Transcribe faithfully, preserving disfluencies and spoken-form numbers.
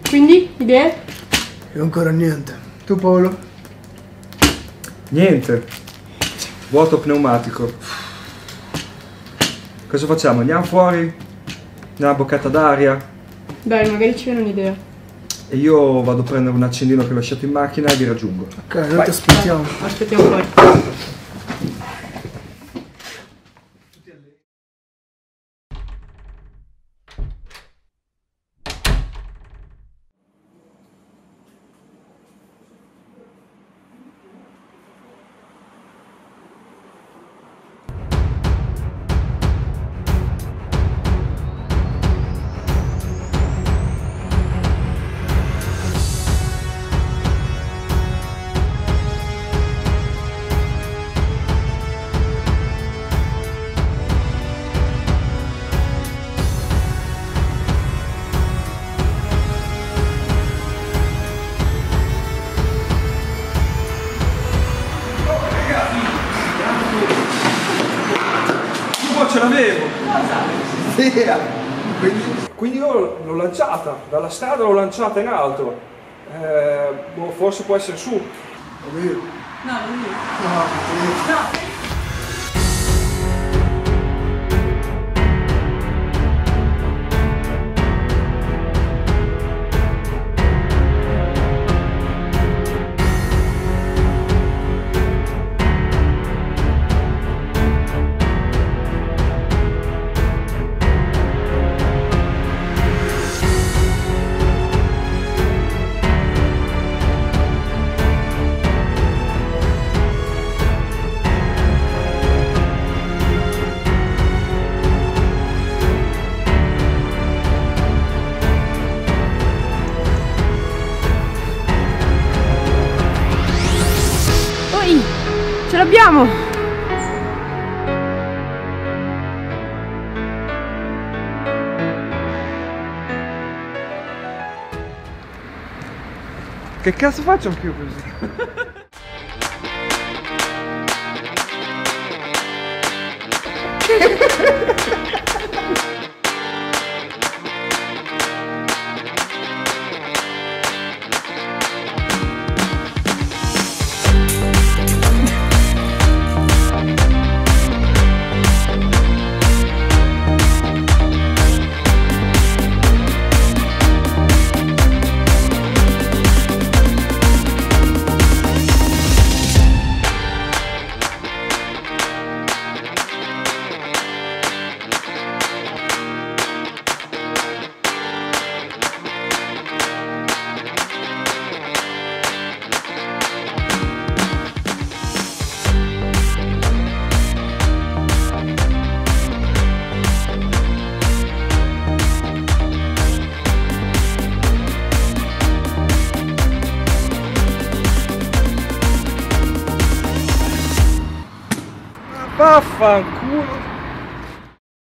Quindi, idee? Io ancora niente. Tu Paolo? Niente. Vuoto pneumatico. Cosa facciamo? Andiamo fuori? Una boccata d'aria? Dai, magari ci viene un'idea. E io vado a prendere un accendino che ho lasciato in macchina e vi raggiungo. Ok, noi ti aspettiamo. Aspettiamo fuori. Ce l'avevo! Sì. Quindi, quindi io l'ho lanciata, dalla strada l'ho lanciata in alto. Eh, boh, forse può essere su. No, io. No, non io. No, io. No. Ce l'abbiamo! Che cazzo faccio anch'io così? Vaffanculo!